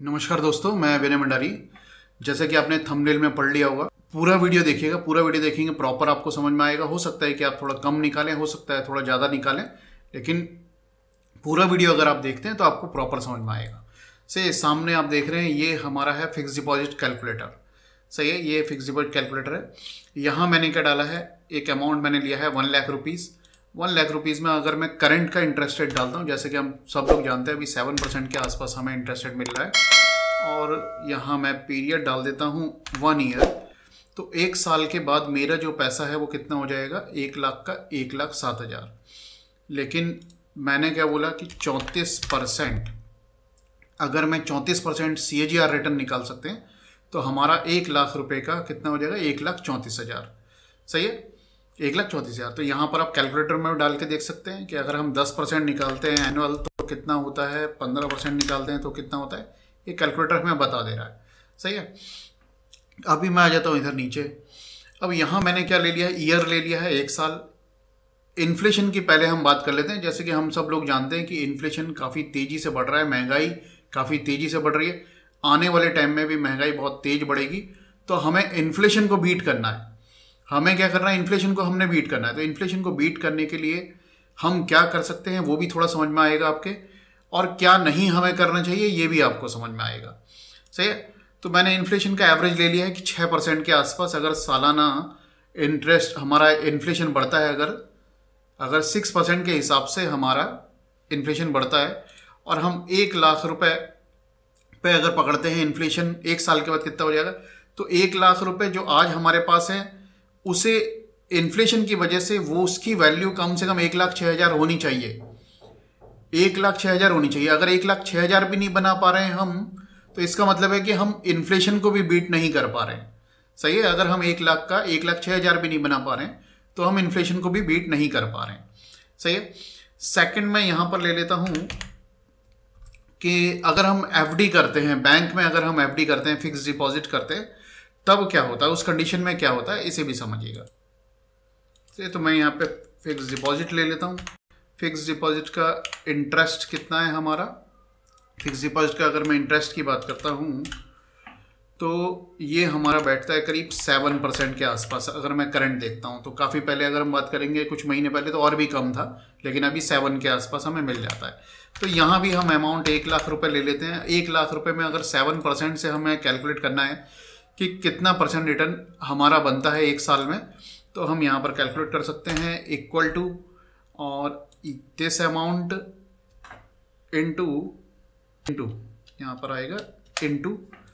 नमस्कार दोस्तों, मैं विनय भंडारी। जैसे कि आपने थंबनेल में पढ़ लिया होगा, पूरा वीडियो देखिएगा। पूरा वीडियो देखेंगे प्रॉपर आपको समझ में आएगा। हो सकता है कि आप थोड़ा कम निकालें, हो सकता है थोड़ा ज़्यादा निकालें, लेकिन पूरा वीडियो अगर आप देखते हैं तो आपको प्रॉपर समझ में आएगा। से सामने आप देख रहे हैं, ये हमारा है फिक्स डिपॉजिट कैलकुलेटर। सही है, ये फिक्स डिपॉजिट कैलकुलेटर है। यहाँ मैंने क्या डाला है, एक अमाउंट मैंने लिया है 1 लाख रुपीज़। 1 लाख रुपीज़ में अगर मैं करंट का इंटरेस्ट रेट डालता हूँ, जैसे कि हम सब लोग जानते हैं अभी 7% के आसपास हमें इंटरेस्ट रेट मिल रहा है, और यहाँ मैं पीरियड डाल देता हूँ 1 ईयर। तो 1 साल के बाद मेरा जो पैसा है वो कितना हो जाएगा, 1 लाख का 1,07,000। लेकिन मैंने क्या बोला कि 34%, अगर मैं 34% CAGR रिटर्न निकाल सकते हैं तो हमारा 1 लाख रुपए का कितना हो जाएगा, 1,34,000। सही है, 1,34,000। तो यहाँ पर आप कैलकुलेटर में डाल के देख सकते हैं कि अगर हम 10% निकालते हैं एनुअल तो कितना होता है, 15% निकालते हैं तो कितना होता है, ये कैलकुलेटर हमें बता दे रहा है। सही है। अभी मैं आ जाता हूँ इधर नीचे। अब यहाँ मैंने क्या ले लिया है, ईयर ले लिया है 1 साल। इन्फ्लेशन की पहले हम बात कर लेते हैं। जैसे कि हम सब लोग जानते हैं कि इन्फ्लेशन काफ़ी तेज़ी से बढ़ रहा है, महंगाई काफ़ी तेज़ी से बढ़ रही है। आने वाले टाइम में भी महंगाई बहुत तेज़ बढ़ेगी, तो हमें इन्फ्लेशन को बीट करना है। हमें क्या करना है, इन्फ्लेशन को हमने बीट करना है। तो इन्फ्लेशन को बीट करने के लिए हम क्या कर सकते हैं वो भी थोड़ा समझ में आएगा आपके, और क्या नहीं हमें करना चाहिए ये भी आपको समझ में आएगा। सही है। तो मैंने इन्फ्लेशन का एवरेज ले लिया है कि 6% के आसपास अगर सालाना इंटरेस्ट हमारा इन्फ्लेशन बढ़ता है, अगर 6% के हिसाब से हमारा इन्फ्लेशन बढ़ता है, और हम 1 लाख रुपए पे अगर पकड़ते हैं इन्फ्लेशन 1 साल के बाद कितना हो जाएगा, तो 1 लाख रुपए जो आज हमारे पास है उसे इन्फ्लेशन की वजह से वो उसकी वैल्यू कम से कम 1,06,000 होनी चाहिए। 1,06,000 होनी चाहिए। अगर 1,06,000 भी नहीं बना पा रहे हैं हम, तो इसका मतलब है कि हम इन्फ्लेशन को भी बीट नहीं कर पा रहे हैं। सही है। अगर हम 1 लाख का 1,06,000 भी नहीं बना पा रहे हैं तो हम इन्फ्लेशन को भी बीट नहीं कर पा रहे हैं। सही है। सेकंड में यहां पर ले लेता हूं कि अगर हम FD करते हैं बैंक में, अगर हम FD करते हैं, फिक्स डिपॉजिट करते हैं, तब क्या होता है, उस कंडीशन में क्या होता है, इसे भी समझिएगा। तो मैं यहाँ पे फिक्स डिपॉजिट ले लेता हूँ। फिक्स डिपॉजिट का इंटरेस्ट कितना है हमारा, फिक्स डिपॉजिट का अगर मैं इंटरेस्ट की बात करता हूँ तो ये हमारा बैठता है करीब 7% के आसपास। अगर मैं करंट देखता हूँ तो काफ़ी पहले अगर हम बात करेंगे कुछ महीने पहले तो और भी कम था, लेकिन अभी 7 के आसपास हमें मिल जाता है। तो यहाँ भी हम अमाउंट 1 लाख रुपए ले लेते हैं। 1 लाख रुपए में अगर 7% से हमें कैलकुलेट करना है कि कितना % रिटर्न हमारा बनता है 1 साल में, तो हम यहाँ पर कैलकुलेट कर सकते हैं, इक्वल टू और दिस अमाउंट इंटू यहाँ पर आएगा इंटू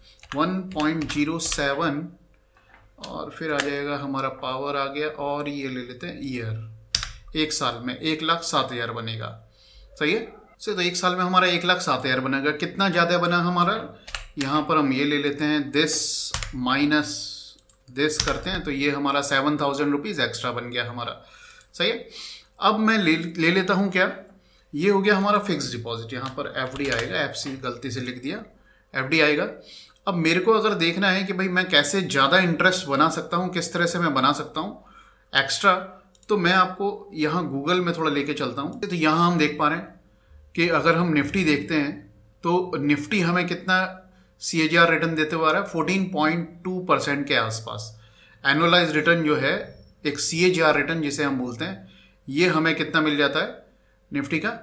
1.07, और फिर आ जाएगा हमारा पावर आ गया, और ये ले लेते हैं ईयर। 1 साल में 1,07,000 बनेगा। सही है। तो 1 साल में हमारा 1,07,000 बनेगा। कितना ज़्यादा बना हमारा, यहाँ पर हम ये ले लेते हैं, दिस माइनस दिस करते हैं, तो ये हमारा 7,000 रुपीज़ एक्स्ट्रा बन गया हमारा। सही है। अब मैं ले लेता हूँ क्या, ये हो गया हमारा फिक्स डिपॉजिट। यहाँ पर FD आएगा, FC गलती से लिख दिया, FD आएगा। अब मेरे को अगर देखना है कि भाई मैं कैसे ज़्यादा इंटरेस्ट बना सकता हूँ, किस तरह से मैं बना सकता हूँ एक्स्ट्रा, तो मैं आपको यहाँ गूगल में थोड़ा लेके चलता हूँ। तो यहाँ हम देख पा रहे हैं कि अगर हम निफ्टी देखते हैं तो निफ्टी हमें कितना CAGR रिटर्न देते हुए आ रहा है, 14.2% के आसपास। एनुअलाइज रिटर्न जो है, एक CAGR रिटर्न जिसे हम बोलते हैं, ये हमें कितना मिल जाता है निफ्टी का,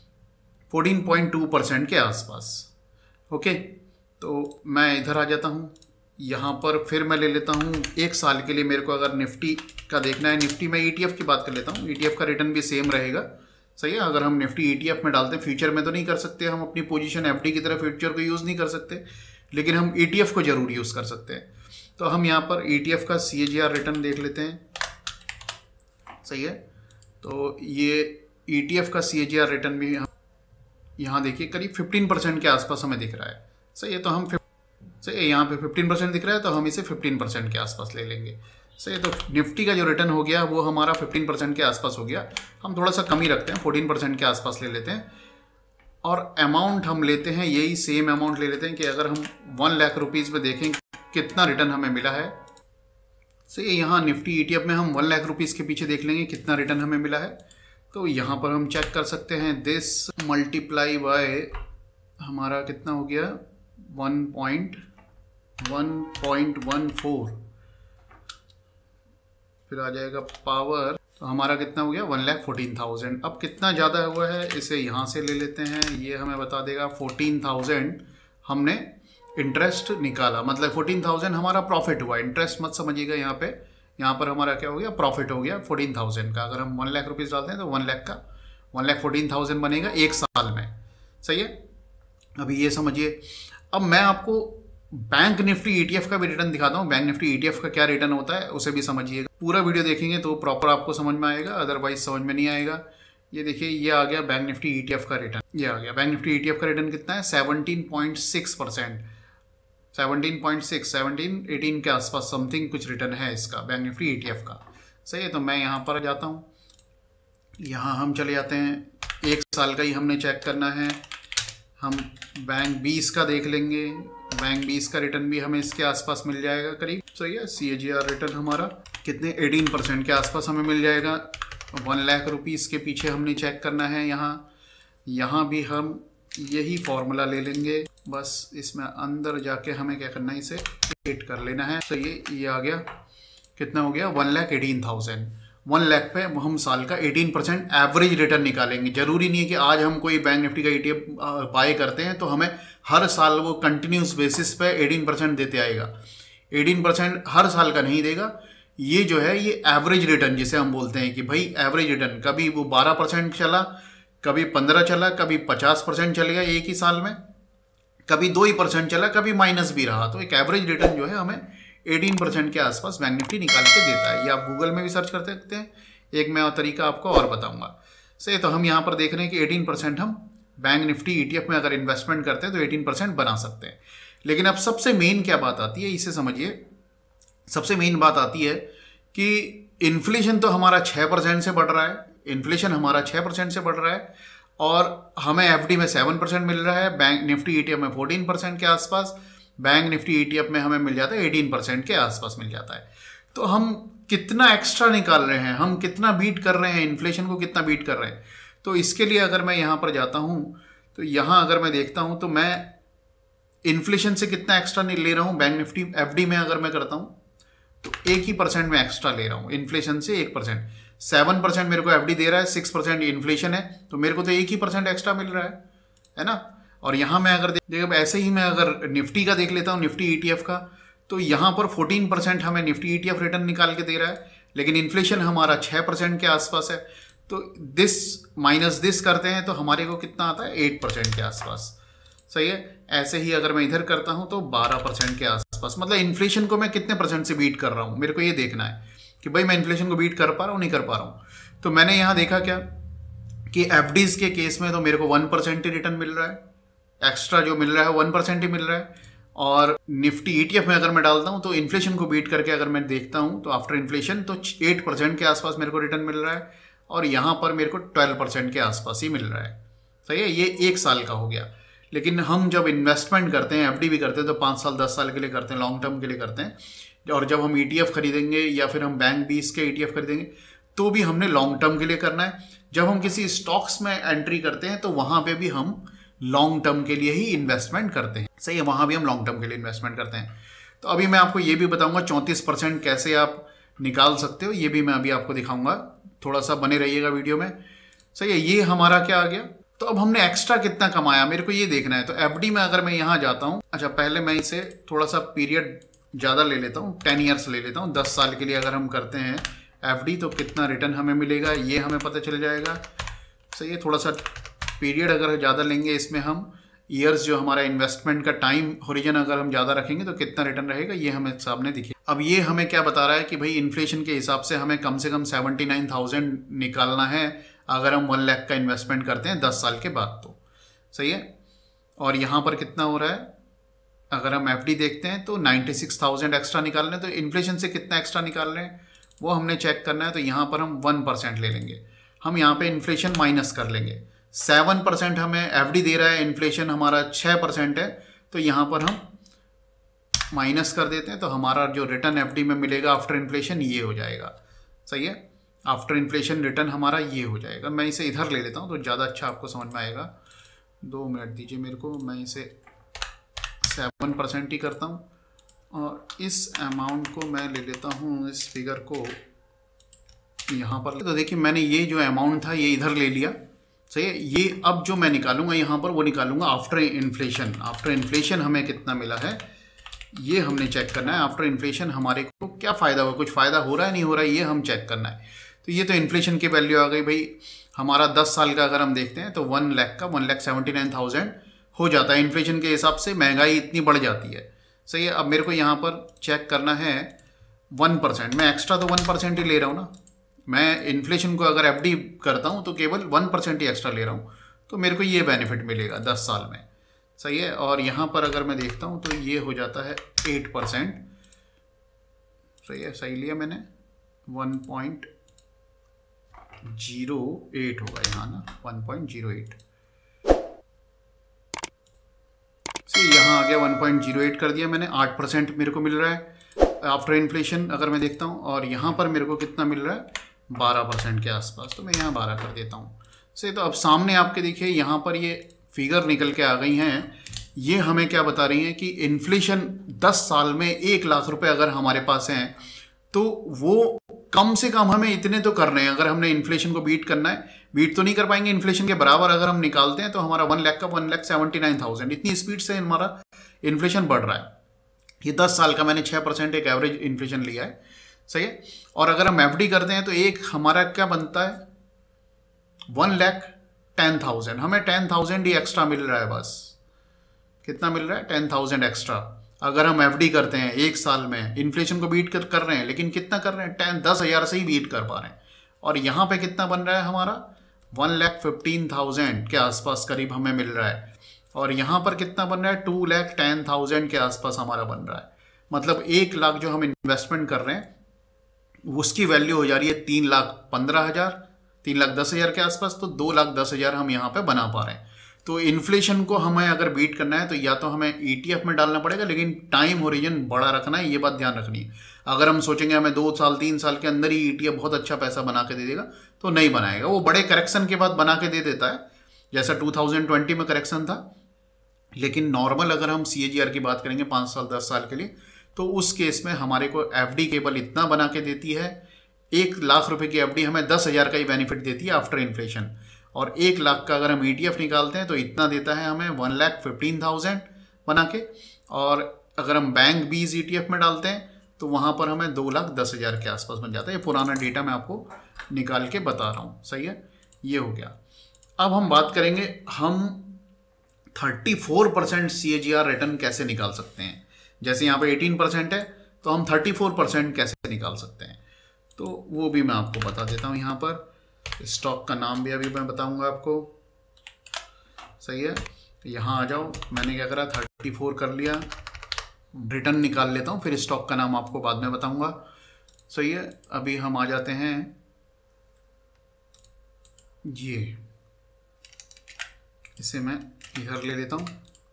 14.2% के आसपास। ओके, तो मैं इधर आ जाता हूँ। यहाँ पर फिर मैं ले लेता हूँ 1 साल के लिए। मेरे को अगर निफ्टी का देखना है, निफ्टी में ETF की बात कर लेता हूँ। ETF का रिटर्न भी सेम रहेगा। सही है। अगर हम निफ्टी ETF में डालते हैं, फ्यूचर में तो नहीं कर सकते हम अपनी पोजीशन FD की तरह फ्यूचर को यूज़ नहीं कर सकते, लेकिन हम ETF को ज़रूर यूज़ कर सकते हैं। तो हम यहाँ पर ETF का CAGR रिटर्न देख लेते हैं। सही है। तो ये ETF का CAGR रिटर्न भी यहाँ देखिए करीब 15% के आसपास हमें दिख रहा है। सही है। तो हम सही है, यहाँ पे 15% दिख रहा है, तो हम इसे 15% के आसपास ले लेंगे। सही है। तो निफ्टी का जो रिटर्न हो गया वो हमारा 15% के आसपास हो गया। हम थोड़ा सा कम ही रखते हैं, 14% के आसपास ले लेते हैं। और अमाउंट हम लेते हैं, यही सेम अमाउंट ले लेते हैं कि अगर हम 1 लाख रुपीज़ में देखें कितना रिटर्न हमें मिला है। सही, यहाँ निफ्टी ETF में हम 1 लाख रुपीज़ के पीछे देख लेंगे कितना रिटर्न हमें मिला है। तो यहाँ पर हम चेक कर सकते हैं, दिस मल्टीप्लाई बाय हमारा कितना हो गया, 1.14, फिर आ जाएगा पावर, तो हमारा कितना हो गया 1,14,000। अब कितना ज़्यादा हुआ है इसे यहाँ से ले लेते हैं, ये हमें बता देगा 14,000 हमने इंटरेस्ट निकाला, मतलब 14,000 हमारा प्रॉफिट हुआ। इंटरेस्ट मत समझिएगा यहाँ पे, यहाँ पर हमारा क्या हो गया, प्रॉफिट हो गया 14,000 का। अगर हम 1 लाख रुपीज़ डालते हैं तो 1 लाख का 1,14,000 बनेगा एक साल में। सही है, अभी ये समझिए। अब मैं आपको बैंक निफ्टी ETF का भी रिटर्न दिखाता हूँ। बैंक निफ्टी ETF का क्या रिटर्न होता है उसे भी समझिएगा। पूरा वीडियो देखेंगे तो प्रॉपर आपको समझ में आएगा, अदरवाइज समझ में नहीं आएगा। ये देखिए, ये आ गया बैंक निफ्टी ETF का रिटर्न, ये आ गया। बैंक निफ्टी ETF का रिटर्न कितना है, 17.6%, 17 के आसपास समथिंग कुछ रिटर्न है इसका, बैंक निफ्टी ETF का। सही है, तो मैं यहाँ पर जाता हूँ, यहाँ हम चले जाते हैं, एक साल का ही हमने चेक करना है। हम बैंक 20 का देख लेंगे, बैंक 20 का रिटर्न भी हमें इसके आसपास मिल जाएगा करीब। सही है, CAGR रिटर्न हमारा कितने 18% के आसपास हमें मिल जाएगा। 1 लाख रुपीज़ के पीछे हमने चेक करना है। यहाँ भी हम यही फॉर्मूला ले लेंगे, बस इसमें अंदर जाके हमें क्या करना है, इसे एड कर लेना है। तो ये आ गया, कितना हो गया 1,18,000। 1 लाख पे हम साल का 18% एवरेज रिटर्न निकालेंगे। जरूरी नहीं है कि आज हम कोई बैंक निफ्टी का ETF बाय करते हैं तो हमें हर साल वो कंटिन्यूस बेसिस पे 18% देते आएगा। 18% हर साल का नहीं देगा। ये जो है ये एवरेज रिटर्न जिसे हम बोलते हैं कि भाई एवरेज रिटर्न, कभी वो 12% चला, कभी 15 चला, कभी 50% चल गया एक ही साल में, कभी 2% चला, कभी माइनस भी रहा। तो एक एवरेज रिटर्न जो है हमें 18% के आसपास बैंक निफ्टी निकाल के देता है। ये आप गूगल में भी सर्च कर सकते हैं, एक मैं और तरीका आपको और बताऊंगा। सही, तो हम यहाँ पर देख रहे हैं कि 18% हम बैंक निफ्टी ETF में अगर इन्वेस्टमेंट करते हैं तो 18% बना सकते हैं। लेकिन अब सबसे मेन क्या बात आती है, इसे समझिए। सबसे मेन बात आती है कि इन्फ्लेशन तो हमारा 6% से बढ़ रहा है, इन्फ्लेशन हमारा 6% से बढ़ रहा है, और हमें FD में 7% मिल रहा है, बैंक निफ्टी ETF में 14% के आसपास, बैंक निफ्टी ETF में हमें मिल जाता है 18% के आसपास मिल जाता है। तो हम कितना एक्स्ट्रा निकाल रहे हैं, हम कितना बीट कर रहे हैं, इन्फ्लेशन को कितना बीट कर रहे हैं। तो इसके लिए अगर मैं यहाँ पर जाता हूँ तो यहाँ अगर मैं देखता हूँ तो मैं इन्फ्लेशन से कितना एक्स्ट्रा नहीं ले रहा हूँ। बैंक निफ्टी FD में अगर मैं करता हूँ तो 1% में एक्स्ट्रा ले रहा हूँ, इन्फ्लेशन से 1%। 7% मेरे को FD दे रहा है, 6% इन्फ्लेशन है, तो मेरे को तो 1% एक्स्ट्रा मिल रहा है ना। और यहाँ मैं अगर देख ऐसे ही मैं अगर निफ्टी का देख लेता हूँ, निफ्टी ETF का, तो यहाँ पर 14% हमें निफ्टी ETF रिटर्न निकाल के दे रहा है, लेकिन इन्फ्लेशन हमारा 6% के आसपास है। तो दिस माइनस दिस करते हैं तो हमारे को कितना आता है, 8% के आसपास। सही है, ऐसे ही अगर मैं इधर करता हूँ तो 12% के आसपास। मतलब इन्फ्लेशन को मैं कितने % से बीट कर रहा हूँ, मेरे को ये देखना है कि भाई मैं इन्फ्लेशन को बीट कर पा रहा हूँ नहीं कर पा रहा हूँ। तो मैंने यहाँ देखा क्या कि FDs के केस में तो मेरे को 1% ही रिटर्न मिल रहा है, एक्स्ट्रा जो मिल रहा है 1% ही मिल रहा है। और निफ्टी ETF में अगर मैं डालता हूं तो इन्फ्लेशन को बीट करके अगर मैं देखता हूं तो आफ्टर इन्फ्लेशन तो 8% के आसपास मेरे को रिटर्न मिल रहा है, और यहां पर मेरे को 12% के आसपास ही मिल रहा है। सही है, ये एक साल का हो गया। लेकिन हम जब इन्वेस्टमेंट करते हैं, FD भी करते हैं, तो 5 साल 10 साल के लिए करते हैं, लॉन्ग टर्म के लिए करते हैं। और जब हम ETF खरीदेंगे या फिर हम बैंक 20 के ETF खरीदेंगे तो भी हमने लॉन्ग टर्म के लिए करना है। जब हम किसी स्टॉक्स में एंट्री करते हैं तो वहां पे भी हम लॉन्ग टर्म के लिए ही इन्वेस्टमेंट करते हैं। सही है, वहां भी हम लॉन्ग टर्म के लिए इन्वेस्टमेंट करते हैं। तो अभी मैं आपको ये भी बताऊंगा 34% कैसे आप निकाल सकते हो, ये भी मैं अभी आपको दिखाऊंगा। थोड़ा सा बने रहिएगा वीडियो में। सही है, ये हमारा क्या आ गया। तो अब हमने एक्स्ट्रा कितना कमाया मेरे को ये देखना है। तो FD में अगर मैं यहाँ जाता हूँ, अच्छा पहले मैं इसे थोड़ा सा पीरियड ज़्यादा ले लेता हूँ, 10 ईयर्स ले लेता हूँ। 10 साल के लिए अगर हम करते हैं FD तो कितना रिटर्न हमें मिलेगा ये हमें पता चल जाएगा। सही है, थोड़ा सा पीरियड अगर ज़्यादा लेंगे, इसमें हम ईयर्स जो हमारा इन्वेस्टमेंट का टाइम होरिजन अगर हम ज़्यादा रखेंगे तो कितना रिटर्न रहेगा ये हमें सामने दिखे। अब ये हमें क्या बता रहा है कि भाई इन्फ्लेशन के हिसाब से हमें कम से कम 79,000 निकालना है अगर हम 1 लाख का इन्वेस्टमेंट करते हैं 10 साल के बाद। तो सही है, और यहाँ पर कितना हो रहा है, अगर हम FD देखते हैं तो 96,000 एक्स्ट्रा निकाल रहे हैं। तो इन्फ्लेशन से कितना एक्स्ट्रा निकाल रहे हैं वो हमने चेक करना है। तो यहाँ पर हम 1% ले लेंगे, हम यहाँ पे इन्फ्लेशन माइनस कर लेंगे। 7% हमें FD दे रहा है, इन्फ्लेशन हमारा 6% है, तो यहाँ पर हम माइनस कर देते हैं। तो हमारा जो रिटर्न FD में मिलेगा आफ्टर इन्फ्लेशन ये हो जाएगा। सही है, आफ्टर इन्फ्लेशन रिटर्न हमारा ये हो जाएगा। मैं इसे इधर ले लेता हूँ तो ज़्यादा अच्छा आपको समझ में आएगा। 2 मिनट दीजिए मेरे को, मैं इसे 7% ही करता हूँ, और इस अमाउंट को मैं ले लेता हूँ, इस फिगर को यहाँ पर। तो देखिए मैंने ये जो अमाउंट था ये इधर ले लिया, सही है। ये अब जो मैं निकालूंगा यहाँ पर वो निकालूंगा आफ्टर इन्फ्लेशन। आफ्टर इन्फ्लेशन हमें कितना मिला है ये हमने चेक करना है। आफ्टर इन्फ्लेशन हमारे को क्या फ़ायदा हुआ, कुछ फ़ायदा हो रहा है नहीं हो रहा है, ये हम चेक करना है। तो ये तो इन्फ्लेशन की वैल्यू आ गई भाई। हमारा 10 साल का अगर हम देखते हैं तो 1 लाख का 1,79,000 हो जाता है। इन्फ्लेशन के हिसाब से महंगाई इतनी बढ़ जाती है, सही है। अब मेरे को यहाँ पर चेक करना है 1%। मैं एक्स्ट्रा तो 1% ही ले रहा हूँ ना। मैं इन्फ्लेशन को अगर एफडी करता हूँ तो केवल 1% ही एक्स्ट्रा ले रहा हूँ, तो मेरे को ये बेनिफिट मिलेगा 10 साल में, सही है। और यहाँ पर अगर मैं देखता हूँ तो ये हो जाता है 8%, सही है। सही लिया मैंने, 1.08 होगा यहाँ ना, 1.08 से यहाँ आ गया 1.08 कर दिया मैंने। 8% मेरे को मिल रहा है आफ्टर इन्फ्लेशन अगर मैं देखता हूँ। और यहाँ पर मेरे को कितना मिल रहा है 12% के आसपास, तो मैं यहाँ 12 कर देता हूँ, सही। तो अब सामने आपके देखिए यहाँ पर ये फिगर निकल के आ गई हैं। ये हमें क्या बता रही हैं कि इन्फ्लेशन 10 साल में 1 लाख रुपए अगर हमारे पास हैं तो वो कम से कम हमें इतने तो करने हैं। अगर हमने इन्फ्लेशन को बीट करना है, बीट तो नहीं कर पाएंगे, इन्फ्लेशन के बराबर अगर हम निकालते हैं तो हमारा 1 लाख का 1,79,000, इतनी स्पीड से हमारा इन्फ्लेशन बढ़ रहा है। ये 10 साल का मैंने 6% एक एवरेज इन्फ्लेशन लिया है, सही है। और अगर हम एफडी करते हैं तो एक हमारा क्या बनता है 1,10,000, हमें 10,000 ही एक्स्ट्रा मिल रहा है बस। कितना मिल रहा है 10,000 एक्स्ट्रा। अगर हम एफडी करते हैं 1 साल में, इन्फ्लेशन को बीट कर रहे हैं, लेकिन कितना कर रहे हैं 10,000 से ही बीट कर पा रहे हैं। और यहाँ पे कितना बन रहा है हमारा 1,15,000 के आसपास करीब हमें मिल रहा है। और यहाँ पर कितना बन रहा है 2,10,000 के आसपास हमारा बन रहा है। मतलब 1 लाख जो हम इन्वेस्टमेंट कर रहे हैं उसकी वैल्यू हो जा रही है 3,15,000, 3,10,000 के आसपास। तो 2,10,000 हम यहाँ पे बना पा रहे हैं। तो इन्फ्लेशन को हमें अगर बीट करना है तो या तो हमें ETF में डालना पड़ेगा, लेकिन टाइम होरिजन बड़ा रखना है, ये बात ध्यान रखनी है। अगर हम सोचेंगे हमें 2 साल 3 साल के अंदर ही ETF बहुत अच्छा पैसा बना के दे देगा, तो नहीं बनाएगा। वो बड़े करेक्शन के बाद बना के दे देता है, जैसा 2020 में करेक्शन था। लेकिन नॉर्मल अगर हम CAGR की बात करेंगे 5 साल 10 साल के लिए, तो उस केस में हमारे को एफडी केवल इतना बना के देती है, 1 लाख रुपए की एफडी हमें 10,000 का ही बेनिफिट देती है आफ्टर इन्फ्लेशन। और 1 लाख का अगर हम ETF निकालते हैं तो इतना देता है हमें 1,15,000 बना के। और अगर हम बैंक बीज ETF में डालते हैं तो वहाँ पर हमें 2,10,000 के आसपास बन जाता है। ये पुराना डेटा मैं आपको निकाल के बता रहा हूँ, सही है। ये हो गया। अब हम बात करेंगे हम 34% CAGR रिटर्न कैसे निकाल सकते हैं। जैसे यहाँ पे 18% है तो हम 34% कैसे निकाल सकते हैं, तो वो भी मैं आपको बता देता हूँ। यहाँ पर स्टॉक का नाम भी अभी मैं बताऊँगा आपको, सही है। यहाँ आ जाओ, मैंने क्या करा 34 कर लिया, रिटर्न निकाल लेता हूँ, फिर स्टॉक का नाम आपको बाद में बताऊँगा, सही है। अभी हम आ जाते हैं ये, इसे मैं इधर ले लेता हूँ।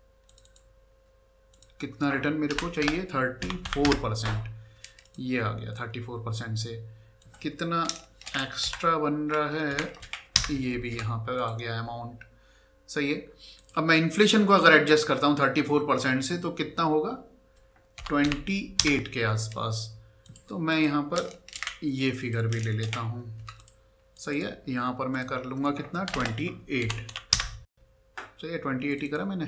कितना रिटर्न मेरे को चाहिए 34%, ये आ गया। 34% से कितना एक्स्ट्रा बन रहा है, ये भी यहाँ पर आ गया अमाउंट, सही है। अब मैं इन्फ्लेशन को अगर एडजस्ट करता हूँ 34% से तो कितना होगा 28 के आसपास। तो मैं यहाँ पर ये फिगर भी ले लेता हूँ, सही है। यहाँ पर मैं कर लूँगा कितना 28, सही है। 28 ही करा मैंने,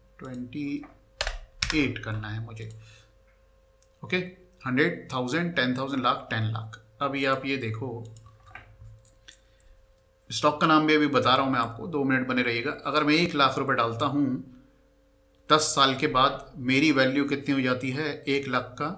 28 करना है मुझे, ओके। 100,000, 10,000, लाख, 10 लाख। अभी आप ये देखो, स्टॉक का नाम भी अभी बता रहा हूँ मैं आपको, 2 मिनट बने रहिएगा। अगर मैं 1 लाख रुपए डालता हूँ 10 साल के बाद मेरी वैल्यू कितनी हो जाती है 1 लाख का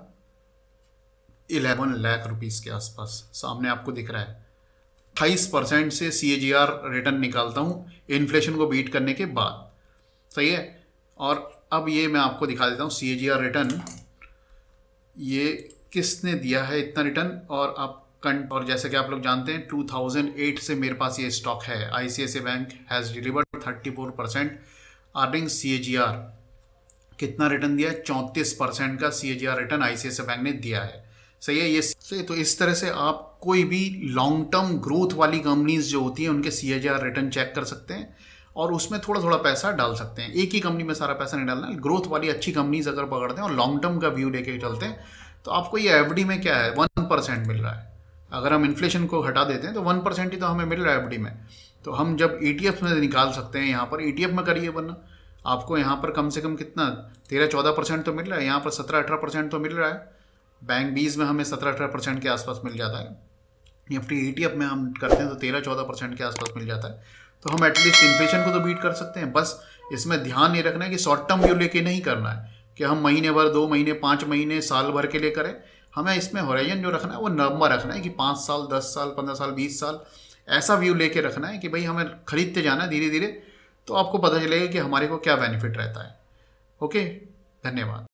11 लाख रुपीस के आसपास, सामने आपको दिख रहा है। 28% से CAGR रिटर्न निकालता हूँ इन्फ्लेशन को बीट करने के बाद, सही है। और अब ये मैं आपको दिखा देता हूँ CAGR रिटर्न, ये किसने दिया है इतना रिटर्न। और जैसे कि आप लोग जानते हैं 2008 से मेरे पास ये स्टॉक है। ICICI bank has delivered 34% earning CAGR। कितना रिटर्न दिया है 34% का CAGR रिटर्न ICICI बैंक ने दिया है, सही है। ये सही। तो इस तरह से आप कोई भी लॉन्ग टर्म ग्रोथ वाली कंपनीज जो होती हैं उनके CAGR रिटर्न चेक कर सकते हैं। और उसमें थोड़ा थोड़ा पैसा डाल सकते हैं। एक ही कंपनी में सारा पैसा नहीं डालना है। ग्रोथ वाली अच्छी कंपनीज अगर पकड़ते हैं और लॉन्ग टर्म का व्यू लेके चलते हैं तो आपको ये एफडी में क्या है 1% मिल रहा है। अगर हम इन्फ्लेशन को हटा देते हैं तो 1% ही तो हमें मिल रहा है एफडी में। तो हम जब ETF में निकाल सकते हैं, यहाँ पर ETF में करिए, वरना आपको यहाँ पर कम से कम कितना 13-14% तो मिल रहा है, यहाँ पर 17-18% तो मिल रहा है। बैंक 20 में हमें 17-18% के आसपास मिल जाता है। निफ्टी ETF में हम करते हैं तो 13-14% के आसपास मिल जाता है। तो हम एटलीस्ट इन्फ्लेशन को तो बीट कर सकते हैं। बस इसमें ध्यान ये रखना है कि शॉर्ट टर्म व्यू लेके नहीं करना है कि हम महीने भर, 2 महीने, 5 महीने, साल भर के लिए करें। हमें इसमें होराइजन जो रखना है वो लंबा रखना है कि 5 साल, 10 साल, 15 साल, 20 साल, ऐसा व्यू लेके रखना है कि भाई हमें खरीदते जाना है धीरे धीरे, तो आपको पता चलेगा कि हमारे को क्या बेनिफिट रहता है। ओके, धन्यवाद।